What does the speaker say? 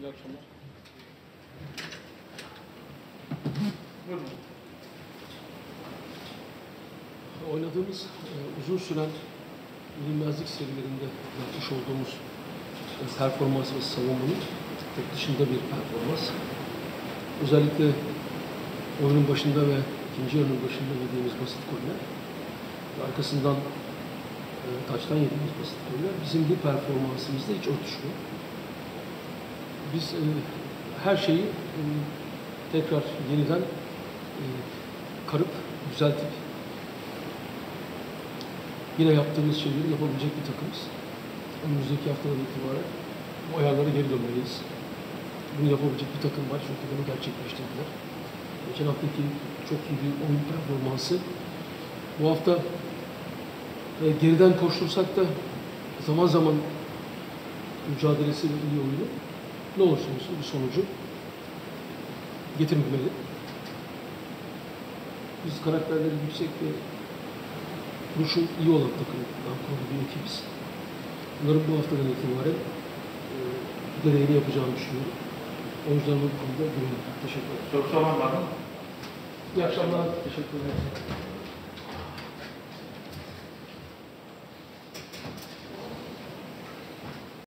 İyi akşamlar. Buyurun. Oynadığımız uzun süren bilinmezlik serilerinde yapmış olduğumuz performans ve savunmanın çok dışında bir performans. Özellikle oyunun başında ve ikinci yarının başında yediğimiz basit goller, arkasından taçtan yediğimiz basit goller bizim bu performansımızla hiç örtüşmüyor. Biz her şeyi tekrar yeniden karıp, düzeltip yine yaptığımız şeyleri yapabilecek bir takımız. Önümüzdeki haftadan itibaren bu ayarlara geri dönmeliyiz. Bunu yapabilecek bir takım var çünkü bunu gerçekleştirdiler. Geçen haftaki çok iyi bir oyun performansı. Bu hafta geriden koştursak da zaman zaman mücadelesi ve iyi oyunu ne olursa olsun bir sonucu getirmemeli. Biz karakterleri yüksek ve duruşu iyi olan takımdan kurulu bir ekibiz. Bunların bu haftadan itibaren gereğini yapacağını düşünüyorum. O yüzden bu konuda güveniyorum. Teşekkür ederim. Soru soran var mı? İyi akşamlar. Teşekkür ederim.